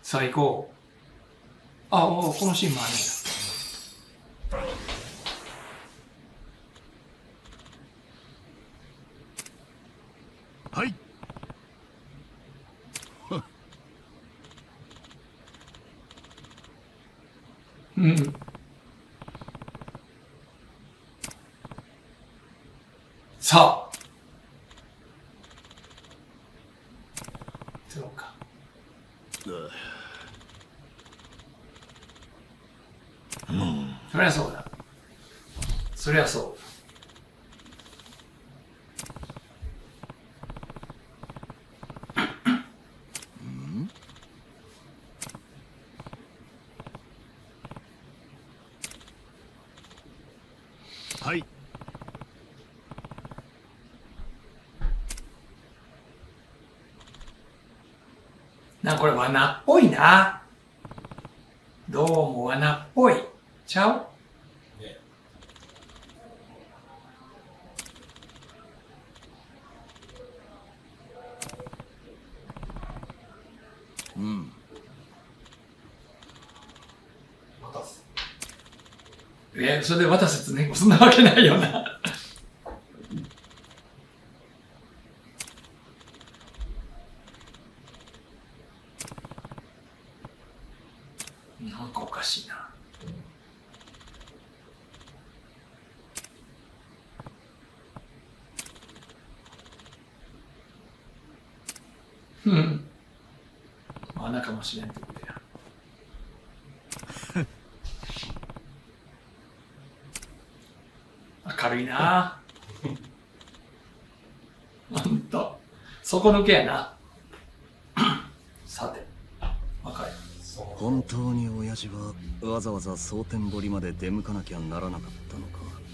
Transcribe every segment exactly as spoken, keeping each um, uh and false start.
さあ行こう。あ、おこのシーンもあるんや。 はい。 うん。さあ。そうか。 うん。 そりゃそうだ。そりゃそう。 はい。 なんかこれ罠っぽいな。どうも罠っぽい。ちゃう？ね。 うん。 渡す。え、それで渡せつね、そんなわけないよな。なんかおかしいな。うん。罠かもしれんってことや。明るいな。ほんと。底抜けやな。さて。若い。 本当に親父はわざわざ蒼天堀まで出向かなきゃならなかったのか。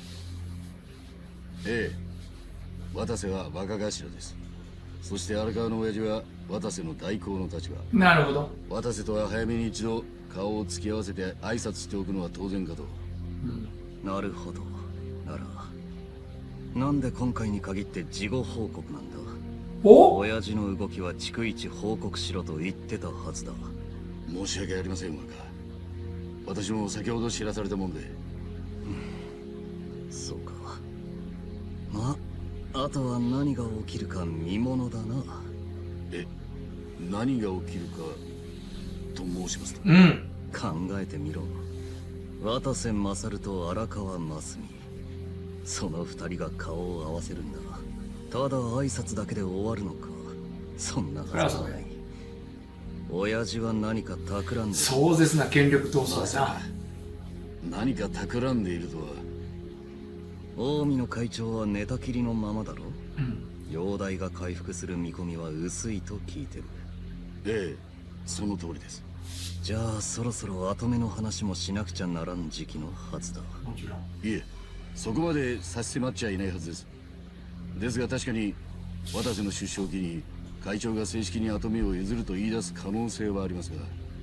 ええ、渡瀬は若頭です。そして荒川の親父は渡瀬の代行の立場。 なるほど。 渡瀬とは早めに一度顔を突き合わせて挨拶しておくのは当然かと。 うん、なるほど。ならなんで今回に限って事後報告なんだ。 お親父の動きは逐一報告しろと言ってたはずだ。 申し訳ありません、若。私も先ほど知らされたもんで。 うん、そうか。まあ、あとは何が起きるか見ものだな。 え、何が起きるかと申しますと。 うん。 考えてみろ。渡瀬勝と荒川真澄、その二人が顔を合わせるんだ。ただ挨拶だけで終わるのか。そんなはずはない。親父は何か企んでる。 壮絶な権力闘争だな。 何か企んでいるとは。 近江の会長は寝たきりのままだろ。 うん。 容体が回復する見込みは薄いと聞いてる。 ええ、その通りです。 じゃあそろそろ後目の話もしなくちゃならん時期のはずだ。 もちろん。 いえ、そこまで差し迫っちゃいないはずです。ですが確かに渡瀬の出所を機に会長が正式に跡目を譲ると言い出す可能性はありますが。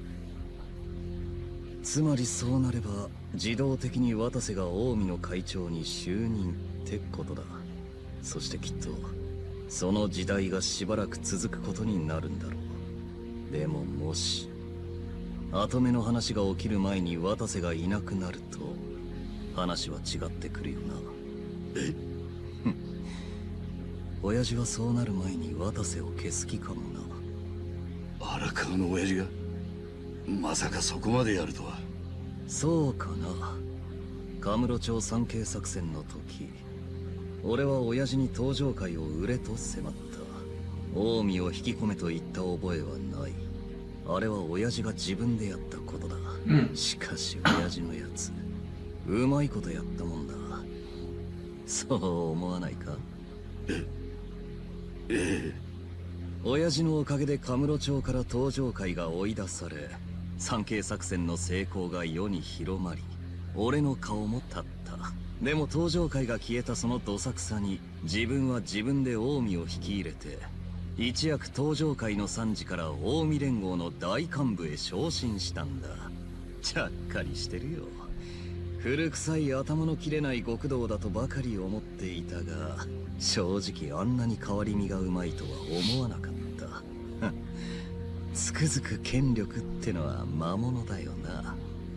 つまりそうなれば自動的に渡瀬が近江の会長に就任ってことだ。そしてきっとその時代がしばらく続くことになるんだろう。でももし跡目の話が起きる前に渡瀬がいなくなると話は違ってくるよな。 え親父はそうなる前に渡瀬を消す気かもな。 荒川の親父がまさかそこまでやるとは。 そうかな。カムロ町参詣作戦の時、俺は親父に登場会を売れと迫った。近江を引き込めと言った覚えはない。あれは親父が自分でやったことだ。 うん、 しかし親父のやつうまいことやったもんだ。そう思わないか。 えええ。 親父のおかげでカムロ町から登場会が追い出され、参詣作戦の成功が世に広まり、俺の顔も立った。でも登場会が消えたそのどさくさに自分は自分で近江を引き入れて、一躍登場会の参事から近江連合の大幹部へ昇進したんだ。ちゃっかりしてるよ。古臭い頭の切れない極道だとばかり思っていたが、正直あんなに変わり身がうまいとは思わなかった。 つくづく権力ってのは魔物だよな。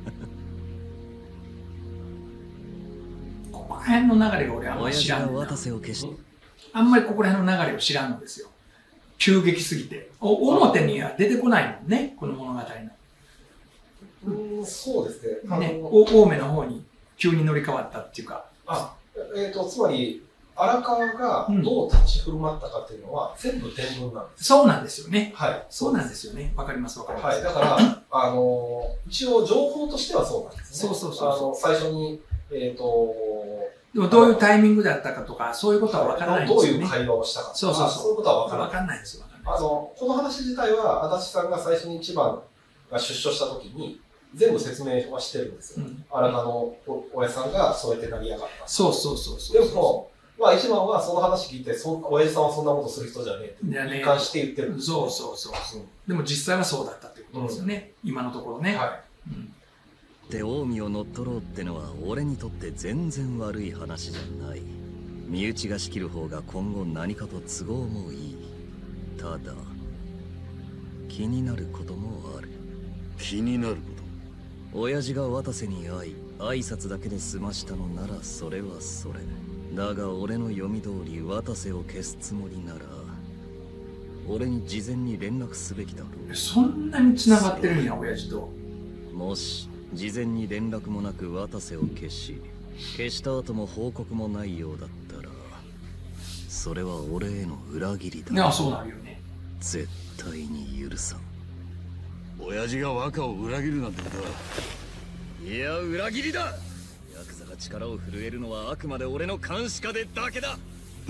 ここら辺の流れが俺あんまり知らんねんな。 渡瀬を消しあんまりここら辺の流れを知らんのですよ。急激すぎて。お表には出てこないもんね、この物語の。 うん、そうですね。 ね、お青梅の方に急に乗り換わったっていうか。 あ、えっ、ー、と、つまり、荒川がどう立ち振る舞ったかっていうのは、全部伝聞なんです、 うん。そうなんですよね。 はい。 そうなんですよね。わかりますわかります。 はい。だから、あのー、一応情報としてはそうなんですね。 そうそうそうそう。 あの、最初に、えっ、ー、とでもどういうタイミングだったかとか、そういうことはわからないんですよね。 どういう会話をしたかとか、 そうそうそう。 そういうことはわからない。 わかんないですよ。わかんないあの、この話自体は、足立さんが最初に一番が出所した時に、全部説明はしてるんですよ。うん、荒川のお親さんがそうやって成り上がった。 そうそうそうそう。 でも、まあ一番はその話聞いて、そん親父さんはそんなことする人じゃねえって一貫して言ってるんです、 ね。そうそうそうそう、うん。でも実際はそうだったってことですよね。うん、今のところね。はい。うんで近江を乗っ取ろうってのは俺にとって全然悪い話じゃない。身内が仕切る方が今後何かと都合もいい。ただ気になることもある。 気になること？ 親父が渡瀬に会い挨拶だけで済ましたのならそれはそれだが、俺の読み通り渡瀬を消すつもりなら俺に事前に連絡すべきだろう。 そんなに繋がってるんや親父と。 もし事前に連絡もなく渡瀬を消し消した後も報告もないようだったらそれは俺への裏切りだ。 いや、そうなるよね。 絶対に許さん。 親父が若を裏切るなんてことは。 いや、裏切りだ。ヤクザが力を震えるのはあくまで俺の監視下でだけだ。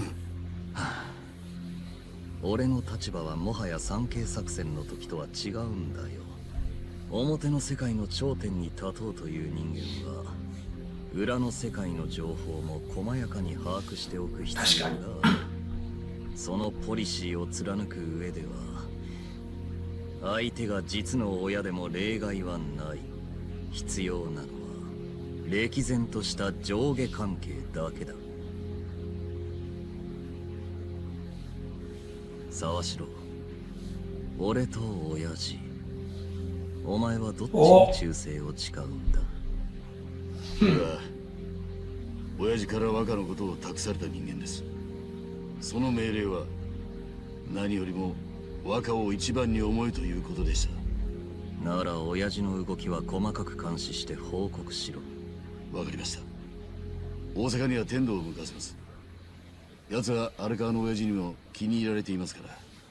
俺の立場はもはや三景作戦の時とは違うんだよ。表の世界の頂点に立とうという人間は裏の世界の情報も細やかに把握しておく必要がある。そのポリシーを貫く上では相手が実の親でも例外はない。必要なのは歴然とした上下関係だけだ。沢城、俺と親父、お前はどっちに忠誠を誓うんだ？ 俺は親父から若のことを託された人間です。その命令は何よりも若を一番に思いということでした。 なら親父の動きは細かく監視して報告しろ。 わかりました。大阪には天童を向かわせます。奴は荒川の親父にも気に入られていますから。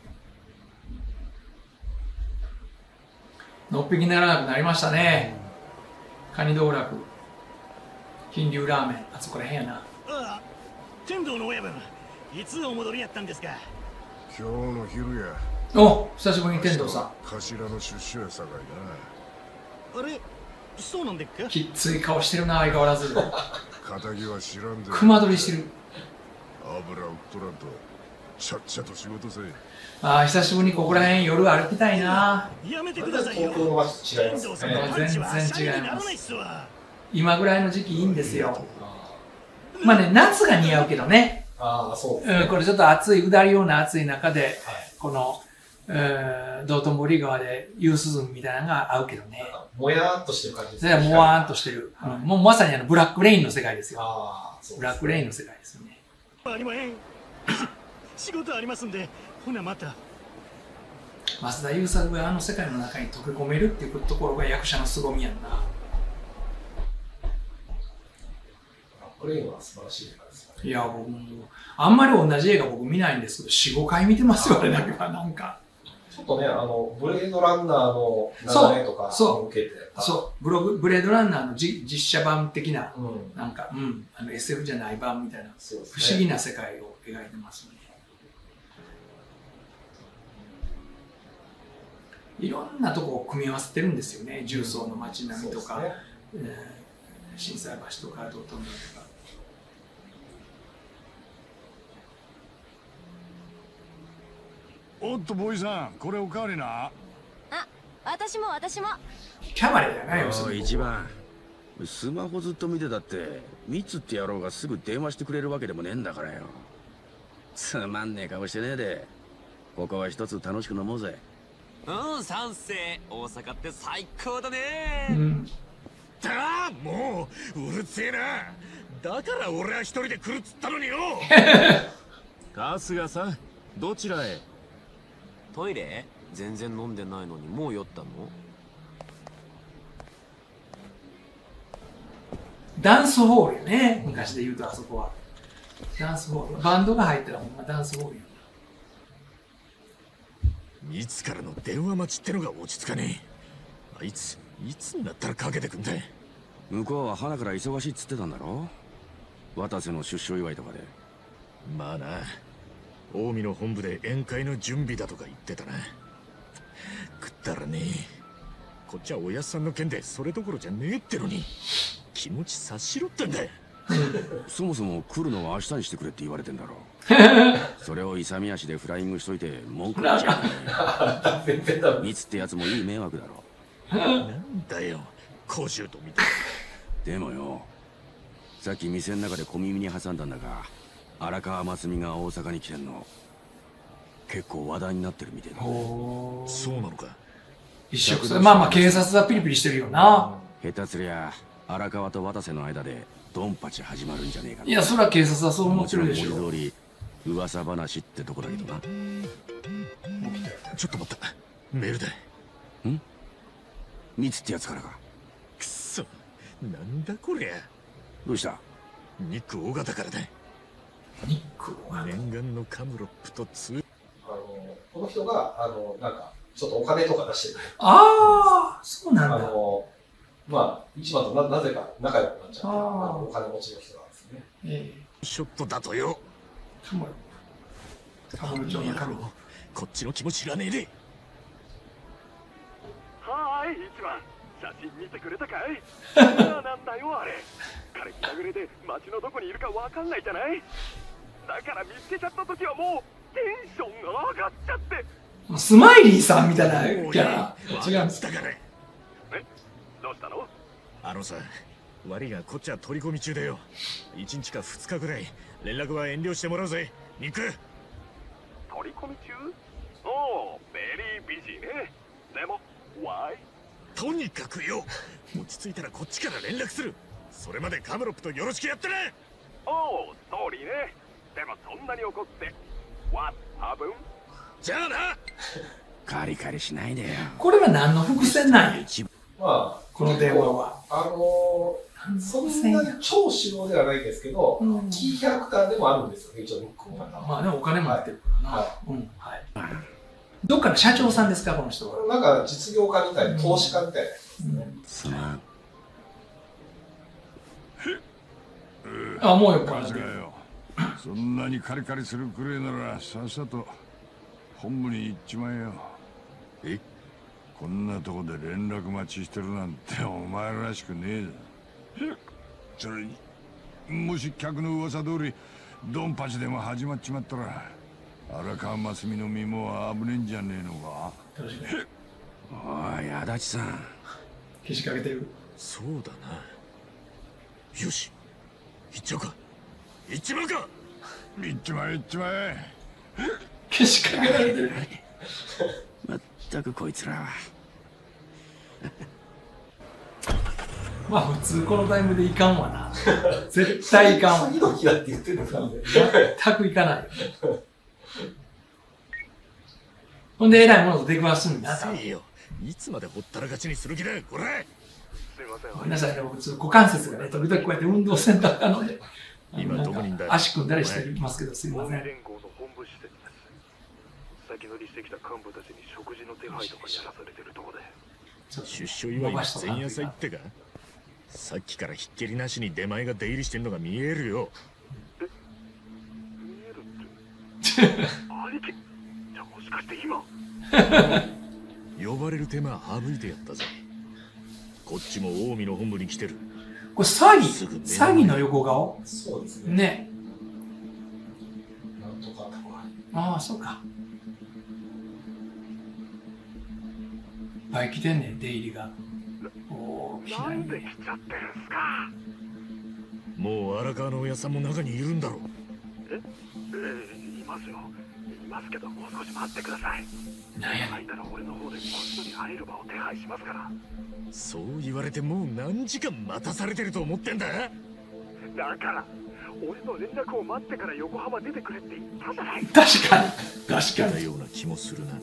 のっぴきならなくなりましたね。カニ道楽、金龍ラーメン、あそこらへんやな。ああ、天童の親分、いつお戻りやったんですか？ 今日の昼や。 お、久しぶりに天童さん。 頭の出所やさかいな。あれ、そうなんでっか？ きっつい顔してるな、相変わらず。 仇は知らんで。 熊取りしてる。 油売っとらんと、ちゃっちゃと仕事せ。 ああ、久しぶりにここら辺夜歩きたいな。 やめてくださいよ。 東京の街違いますね。 全然違います。今ぐらいの時期いいんですよ。まあね、夏が似合うけどね。 ああ、そうですね。 うん、これちょっと暑い、うだるような暑い中で、はい、この、うん、道頓堀川で夕涼みみたいなのが合うけどね。 もやーっとしてる感じですね。もわーっとしてる。はい、うん、もうまさにあのブラックレインの世界ですよ。 あそうですね、 ブラックレインの世界ですよね。 ありまへん。仕事ありますんで、ほなまた。 増田優作があの世界の中に溶け込めるっていうところが役者の凄みやんな。 ブラックレインは素晴らしい映画ですね。 いや、僕も、あんまり同じ映画僕見ないんですけど、よん、ごかい見てますよ、あれだけは、なんか。 ちょっとね、あの、ブレードランナーの流れとかを受けて。 そう、ブログ、ブレードランナーのじ実写版的な、 うん、 なんか、うん、あの エスエフ じゃない版みたいな、 そうですね、 不思議な世界を描いてますよね。いろんなとこを組み合わせてるんですよね。重曹の街並みとか、うんねえー、心斎橋とか道頓堀とか。 おっとボーイさん、これおかわりな。 あ、私も私も。 キャバレーだよね、要するに。 一番スマホずっと見てたってミツって野郎がすぐ電話してくれるわけでもねえんだからよ。つまんねえ顔してねえで、ここは一つ楽しく飲もうぜ。 うん、賛成。大阪って最高だね。 うん。 だあ、もううるせえな。だから俺は一人で来るっつったのによ。 春日さん、どちらへ？ トイレ？全然飲んでないのにもう酔ったの？ ダンスホールよね。昔で言うとあそこは。ダンスホール。バンドが入ったらほんまダンスホールよ。 いつからの電話待ちってのが落ち着かねえ。あいつ、いつになったらかけてくんだ。 向こうは花から忙しいっつってたんだろ？渡瀬の出所祝いとかで。 まあな、近江の本部で宴会の準備だとか言ってたな。くったらねえ。こっちはおやっさんの件でそれどころじゃねえってのに、気持ち察しろってんだ。 そもそも来るのは明日にしてくれって言われてんだろ。それを勇み足でフライングしといて文句言っちゃうね。ミツってやつもいい迷惑だろ。 なんだよ、公衆と見て。 でもよ、さっき店の中で小耳に挟んだんだが、荒川真澄が大阪に来てんの結構話題になってるみたいだね。 そうなのか。 一色まあまあ警察はピリピリしてるよな。 下手すりゃ荒川と渡瀬の間でドンパチ始まるんじゃねえかな。 いや、そりゃ警察はそう思もちろんってるでしょ。 文字通り噂話ってとこだけどな。 ちょっと待った、メールだ。 ん？ミツってやつからか。 くそ、なんだこりゃ。 どうした？ ニック大型からだ。 ニック大型。 念願のカムロップとツー。 あの、この人が、あの、なんか、ちょっとお金とか出してくれる。 ああ、そうなんだ。 あの、まあ、一番とななぜか仲良くなっちゃって、 あーあのお金持ちの人なんですね。 えショットだとよ。 え。カモロ。カモロ町のカモロ。 こっちの気も知らねえで。 はーい、一番。写真見てくれたかい？さあなんだよあれ。彼気まぐれで街のどこにいるかわかんないじゃない。だから見つけちゃった時はもうテンションが上がっちゃって。 スマイリーさんみたいなキャラ。違うんです。 だから。 え、どうしたの？ あのさ、悪いがこっちは取り込み中だよ。いちにちかふつかぐらい連絡は遠慮してもらうぜ、ニック。 取り込み中？おお、ベリービジーね。でも、ワイ？ とにかくよ、落ち着いたらこっちから連絡する。それまでカムロップとよろしくやってね。 おお、ストーリーね。でもそんなに怒って。What happened？ じゃあな。 カリカリしないでよ。 これは何の伏線なんや。 まあ、 この電話は。 あのー、そんなに超主要ではないんですけど、うん、キーキャラクターでもあるんですよね、一応ニックは。 まあでもお金もらってるからな。はい。うん。はい。どっかの社長さんですか、この人は。 なんか実業家みたいな、投資家みたいなやつですね。 すまん。 あ、もうよっからよ。そんなにカリカリするくれならさっさと本部に行っちまえよ。え？こんなとこで連絡待ちしてるなんてお前らしくねえだ。それにもし客の噂通りドンパチでも始まっちまったら荒川真澄の身も危ねえんじゃねえのか。 おい、足立さん。 けしかけてる。 そうだな。よし、行っちゃうか。行っちまうか。行っちまえ行っちまえ。 けしかけられてる。 まったくこいつらは。 まあ普通このタイムでいかんわな。絶対いかんわ。 次の日だって言ってるんで。 全くいかないよ。ほんで偉いものと出くわすんだ。 いいよ。いつまでほったらかしにする気だ、これ。 すいません。 ごめんなさいね、僕ちょっと股関節がね、時々こうやって運動せんとあかんので。 今どこにいんだよ。 足組んだりしてますけど、すいません。 連合の本部施設です。先乗りしてきた幹部たちに食事の手配とかやらされてるとこで。 出所祝いの前夜祭ってか。さっきからひっきりなしに出前が出入りしてんのが見えるよ。 え、見えるって兄貴、じゃあもしかして今呼ばれる手間省いてやったぜ。こっちも近江の本部に来てる。 これ詐欺詐欺の横顔。 そうですね。 ね。 なんとかとか。 ああ、そうか。いっぱい来てんねん、出入りが。おー、 なんで来ちゃってるんすか。 もう荒川のおやさんも中にいるんだろう。 え、えー、今ますよ。言いますけど、もう少し待ってください。 なんやねん。 空いたら俺の方でこっそり会える場を手配しますから。 そう言われてもう何時間待たされてると思ってんだ。 だから俺の連絡を待ってから横浜出てくれって言ったじゃないですか。 確かに確かに。 なような気もするな。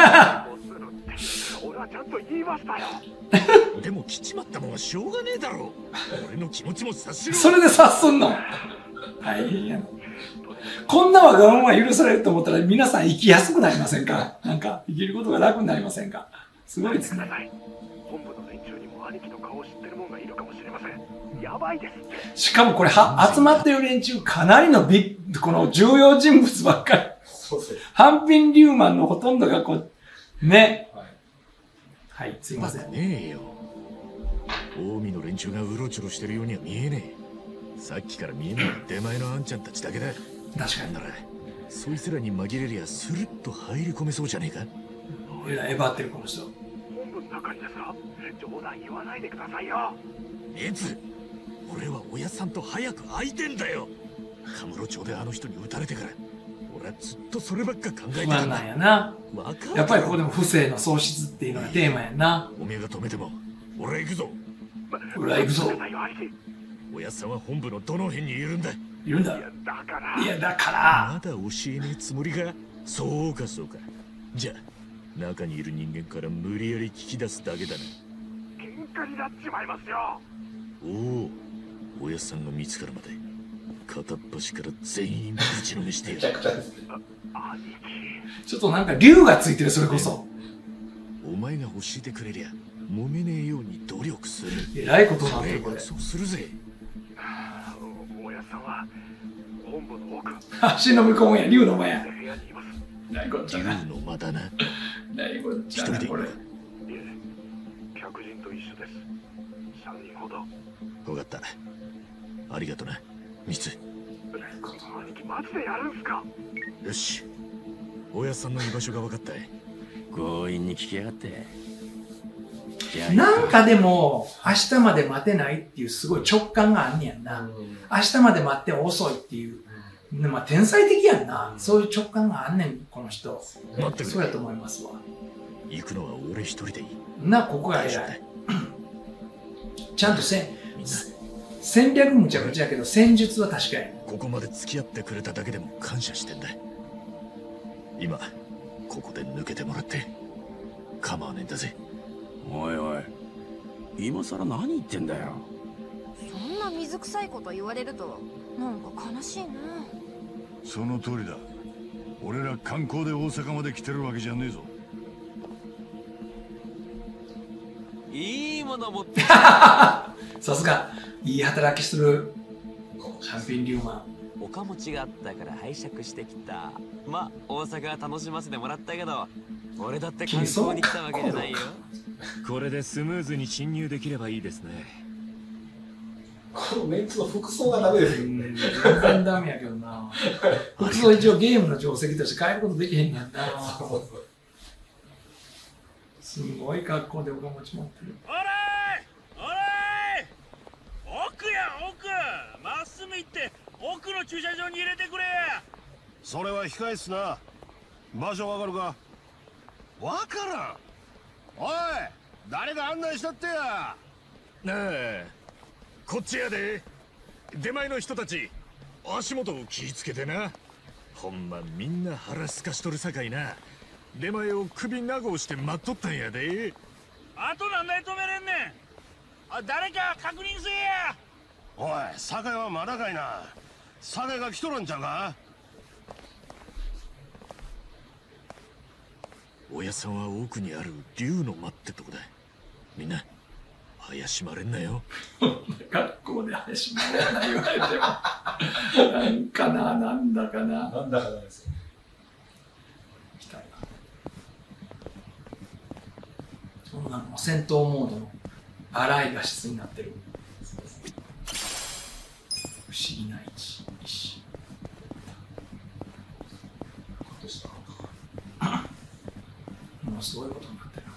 俺はちゃんと言いましたよ。 でも来ちまったもんはしょうがねえだろ。俺の気持ちも察しろ。 それで察すんの。大変やな。こんなわがまま許されると思ったら皆さん生きやすくなりませんか？なんか生きることが楽になりませんか？すごいですね。 本部の連中にも兄貴の顔を知ってる者がいるかもしれません。やばいですって。 しかもこれは集まってる連中かなりのビッこの重要人物ばっかり。 そうですね。 ハンピン・リューマンのほとんどがこうね。 はい、 はい、すいません。 ねえよ。近江の連中がうろちょろしてるようには見えねえ。さっきから見えない出前のあんちゃんたちだけだ。 確かに。 ならそいつらに紛れりゃスルッと入り込めそうじゃねえか。 えらいえばってるこの人。 本部の中にですか？冗談言わないでくださいよ。 熱俺はおやさんと早く会いてんだよ。カムロ町であの人に撃たれてから俺はずっとそればっか考えてたんだ。 不安なんやな。 わかる。 やっぱりここでも不正の喪失っていうのがテーマやな。 おめえが止めても俺は行くぞ。 俺は行くぞ。 おやさんは本部のどの辺にいるんだ？ いるんだ。 いやだからいやだからまだ教えねえつもりか。そうかそうか。じゃあ中にいる人間から無理やり聞き出すだけだな。 喧嘩になっちまいますよ。 おお、おやさんが見つかるまで片っ端から全員ぶちのめしてやる。 めちゃくちゃですね。 兄貴。 ちょっとなんか竜がついてるそれこそ。 お前が教えてくれりゃ揉めねえように努力する。 えらいことになってるこれ。 そうするぜ。 おやさんは本部の奥。 足の向こうや竜の間や。 部屋にいます。 大こっちゃな。 竜の間だな。 大こっちゃなこれ。 いえ、客人と一緒です。三人ほど。 分かった。ありがとな、ミツ。 兄貴マジでやるんすか？ よし。おやさんの居場所が分かった。 強引に聞きやがって。 なんかでも、明日まで待てないっていうすごい直感があんねやんな。明日まで待っても遅いっていう。まあ天才的やんな。そういう直感があんねん、この人。 待ってくれ。 そうやと思いますわ。 行くのは俺一人でいい。 な、ここが偉い。ちゃんとせん、戦略むちゃくちゃやけど、戦術は確かに。 ここまで付き合ってくれただけでも感謝してんだ。今、ここで抜けてもらって構わねえんだぜ。 おいおい、今さら何言ってんだよ。 そんな水臭いこと言われるとなんか悲しいな。 その通りだ。俺ら観光で大阪まで来てるわけじゃねえぞ。 いいもの持ってさすがいい働きするハンピン・リューマン。 おかもちがあったから拝借してきた。まあ大阪は楽しませてもらったけど俺だって観光に来たわけじゃないよ。 これでスムーズに侵入できればいいですね。 このメンツの服装がダメですよね。 全然ダメやけどな。服装一応ゲームの定石として変えることできへんやんな。すごい格好でおかもち持ってる。 おらいおらい奥や奥まっすぐ行って奥の駐車場に入れてくれ。 それは控えっすな。場所わかるか？わからん。おい、誰が案内したってや。 なあ、こっちやで。出前の人たち足元を気ぃつけてな。ほんまみんな腹すかしとるさかいな。出前を首長押して待っとったんやで。 あと何台止めれんねん。あ、誰か確認せえや。 おい、酒はまだかいな。酒が来とるんちゃうか？ おやさんは奥にある竜の間ってとこだ。みんな怪しまれんなよ。 学校で怪しまれない言われてもなんかな、なんだかな。 なんだかなんですよ。 来たいな。そんなの戦闘モードの荒い画質になってる。不思議な位置。石。もうすごいことになってる。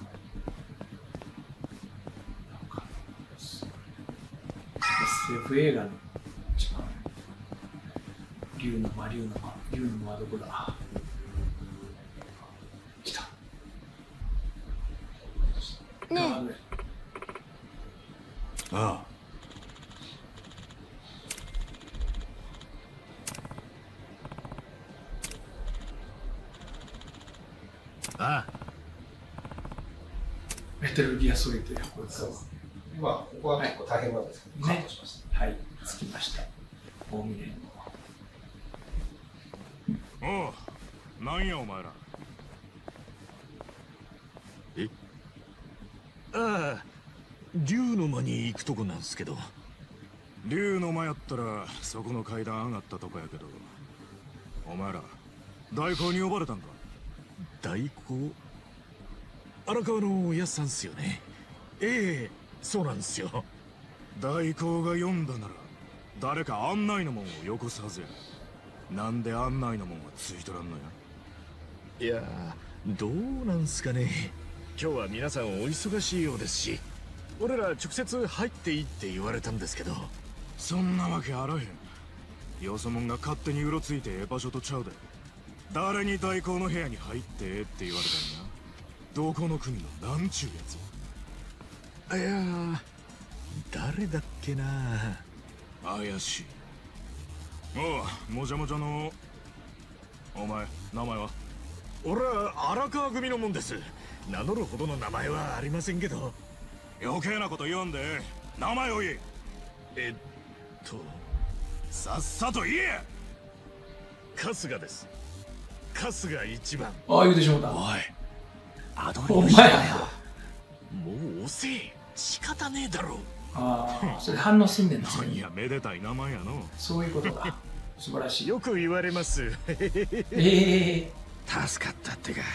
なんか エスエフ 映画の一番竜の間、竜の間。 竜のはどこだ。来た。 ねえ。ああ。 ああ。 メタルギアソリッドや、これそうです。まあ、ここは結構大変なんですけど、 ね、 カットしました。 はい、着きました。大峰。 おう、なんやお前ら。 え？ああ、竜の間に行くとこなんすけど。 竜の間やったらそこの階段上がったとこやけど、お前ら代行に呼ばれたんか？ 代行？荒川のおやっさんっすよね。ええ、そうなんですよ。 代行が呼んだなら誰か案内のもんをよこすはずや。なんで案内のもんはついとらんのや？ いやー、どうなんすかね。今日は皆さんお忙しいようですし、俺ら直接入っていいって言われたんですけど。 そんなわけあらへん。よそもんが勝手にうろついてええ場所とちゃうで。誰に代行の部屋に入ってええって言われたんや。どこの国のなんちゅうやつ？ いやー、誰だっけな。 怪しい。おう、もじゃもじゃのお前、名前は？ 俺は荒川組のもんです。名乗るほどの名前はありませんけど。 余計なこと言わんで名前を言え。 えっとさっさと言え。 春日です。春日一番。 ああ、言うてしまった。 おい、アドお前リブだよ。もう遅え。仕方ねえだろ。 ああ、それ反応すんねんな。 いや、めでたい名前やの。 そういうことか。素晴らしい。 よく言われます。 ええー、助かったってか。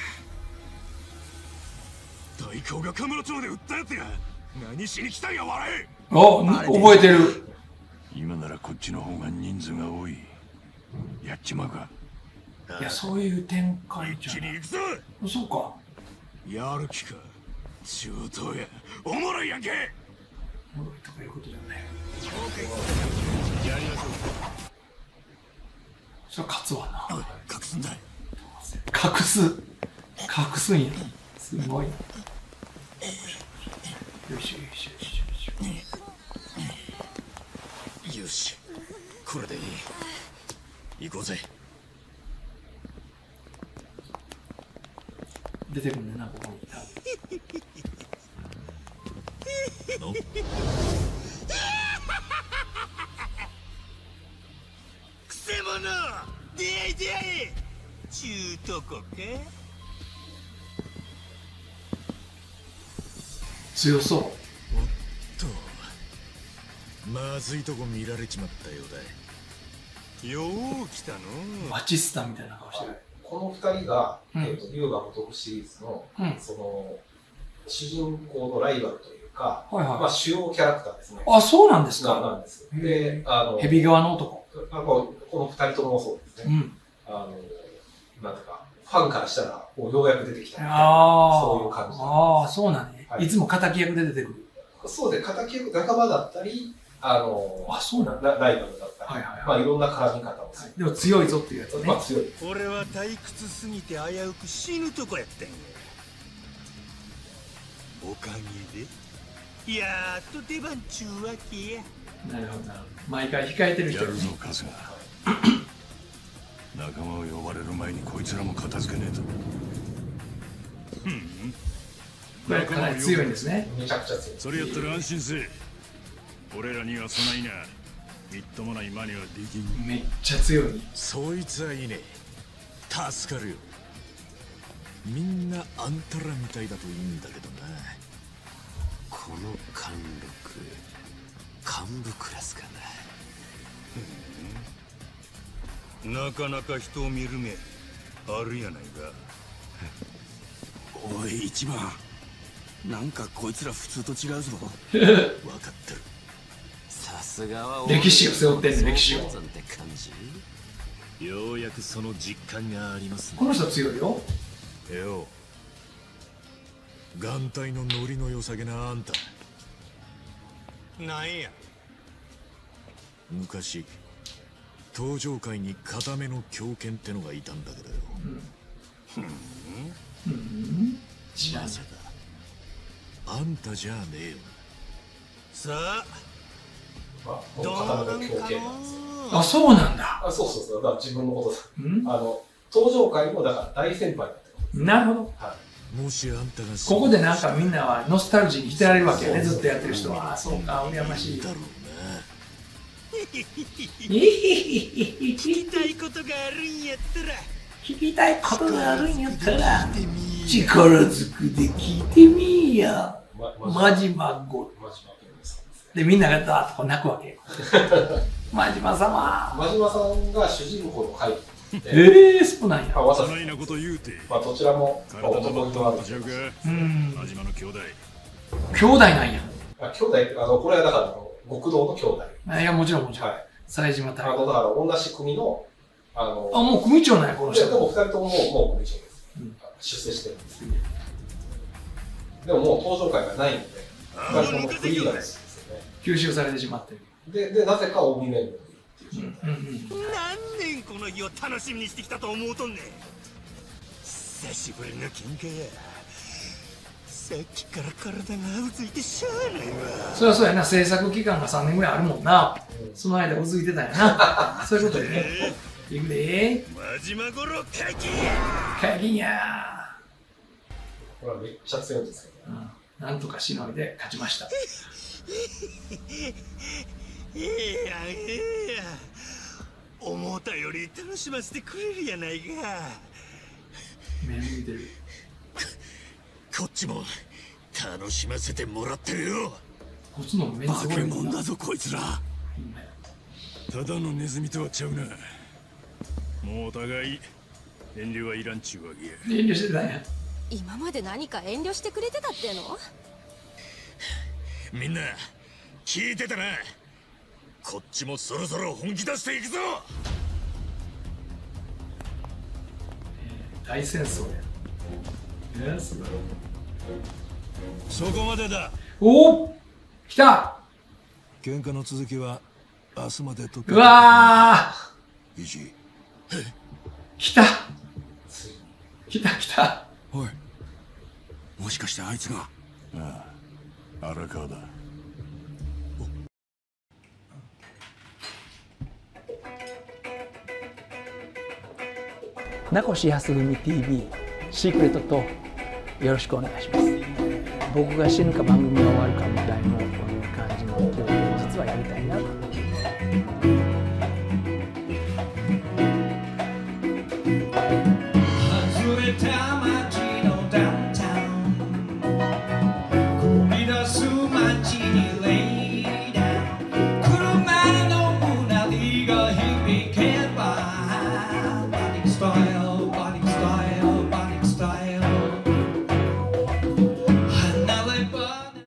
代行がカムロ町で売ったやつや。何しに来たんや、笑え。 お、覚えてる。 今ならこっちの方が人数が多い。やっちまうか。 いや、そういう展開じゃん。 一気に行くぞ。 そうか。 やる気か。中東や。おもろいやんけ。 おもろいとかいうことじゃない。 やりましょう。 それ勝つわな。 隠すんだ。 隠す。隠すんや。すごい。よしよしよしよし。よし、これでいい。行こうぜ。 出てくるんだな、ここに。 のくせ者、出会い出会い。ちゅうとこか。 強そう。 おっと、まずいとこ見られちまったようだ。よう来たの。 バチスタみたいな顔してる。 この二人が、 うん、 えーと、龍が如くシリーズの、 うん、 その、主人公のライバルというか、 はいはい、 まあ主要キャラクターですね。 あ、そうなんですか。 なんです。で、あの、 蛇側の男。 あこの二人ともそうですね。うん、あの、なんていうか、ファンからしたら、もうようやく出てきたみたいな、そういう感じ。 ああ、そうなんね、はい。いつも敵役で出てくる。 そうで、敵役仲間だったり、あの、 あ、そうなんライバルだったり、はいはいはい、まあいろんな絡み方をする、はい。 でも強いぞっていうやつね。 まあ強い。 俺は退屈すぎて危うく死ぬとこやったんや。おかげで、やーっと出番ちゅうわけや。 なるほどなるほど。毎回控えてる人やるぞ、春日。仲間を呼ばれる前にこいつらも片付けねえと。 うん。 これかなり強いんですね。 めちゃくちゃ強い。 それやったら安心せえ。俺らにはそないな。みっともない真似はできん。 めっちゃ強い。 そいつはいいね。助かるよ。みんなあんたらみたいだといいんだけどな。 この貫禄、幹部クラスかな。なかなか人を見る目あるやないか。 おい一番、なんかこいつら普通と違うぞ。 分かってる。 さすがは歴史を背負ってんね、歴史を。 ようやくその実感がありますね。 この人強いよ。 よう、眼帯のノリの良さげなあんた。 なんや。 昔東上界に固めの狂犬ってのがいたんだけどよ。ふん、 うん、 まさかあんたじゃねえよ。さあ、 まあ、どうなんかな。 あ、そうなんだ。 あ、そうそうそう、だから自分のことだ。あの東上界もだから大先輩だった。 なるほど。 はい。 もしあんたがここでなんかみんなはノスタルジーに浸られるわけよね、ずっとやってる人は。あ、そうか、羨ましい。 だろうな。 聞きたいことがあるんやったら聞きたいことがあるんやったら力ずくで聞いてみーや。マジマゴ。で、みんながダーッとこう泣くわけよ。マジマ様。 マジマさんが主人公の回ってええー、そうなんや。 あ、わざそないなこと言うて。 まあどちらも体のバットマンとちゃうか。 うん。 マジマの兄弟。 兄弟なんや。 あ、兄弟ってあのこれはだから極道の兄弟。 いや、もちろんもちろん。 はい。 冴島太あのだから同じ組のあの。 あ、もう組長なんやこの人。 でも二人とももうもう組長です。うん、出世してるんです。でももう登場会がないので、二人ともフリーランスですよね。 吸収されてしまってる。 で、でなぜか帯メンバーっていう。 うんうんうん。何年この日を楽しみにしてきたと思うとんねん。久しぶりの喧嘩や。さっきから体がうずいてしゃあないわ。 そりゃそうやな、制作期間がさんねんぐらいあるもんな。その間うずいてたんやな。そういうことやね。いくでー。マジマゴロ解禁や。 解禁や。 これはめっちゃ強いんですけど、 ね。うん、なんとかしのいで勝ちました。 ええやええや。思ったより楽しませてくれるやないか。 目向いてる。 こっちも楽しませてもらってるよ。 こっちの目すごいもんだぞこいつら。ただのネズミとはちゃうな。もうお互い遠慮はいらんちゅうわけや。 遠慮してたんや。 今まで何か遠慮してくれてたっての？ みんな聞いてたな。こっちもそろそろ本気出していくぞ。 えー、大戦争や。えー、すごい。 そこまでだ。 おお、来た。 喧嘩の続きは明日までと。 うわー。いじ。 来た。来た来た。 おい。もしかしてあいつが。ああ、荒川だ。 名越康文 ティーブイ シークレットとよろしくお願いします。僕が死ぬか番組が終わるかみたいなこういう感じの企画を実はやりたいなと。外れた街のダウンタウン繰り出す街に